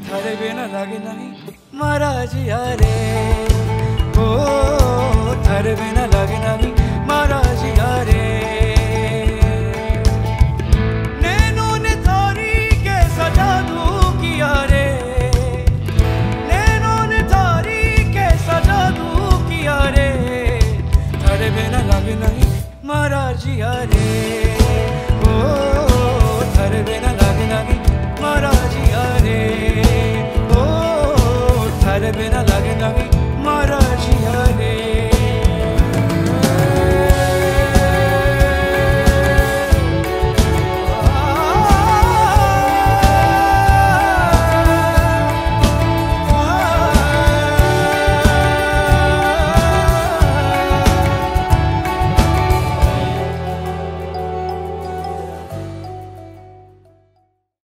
थारे बिना लागे नहीं मारा जिया रे, ओ थारे बिना लागे नहीं मारा जिया रे। नैनों ने थारी कैसा जादू किया रे, नैनों ने थारी कैसा जादू किया रे, थारे बिना लागे नहीं मारा जिया रे, ओ थारे बिना लागे नहीं मारा जिया रे, ओ थारे बिना लागे नहीं